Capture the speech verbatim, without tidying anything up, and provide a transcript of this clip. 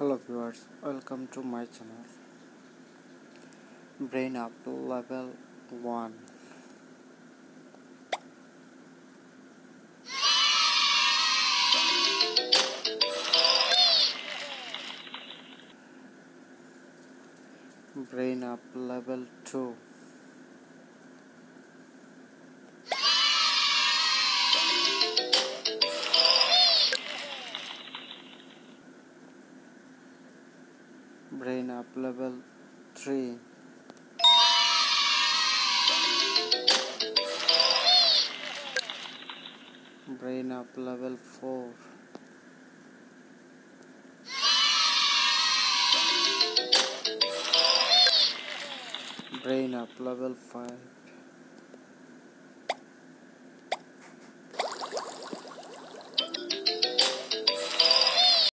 Hello viewers, welcome to my channel. Brain Up Level one. Brain Up Level two. Brain Up Level three. Brain Up Level four. Brain Up Level five.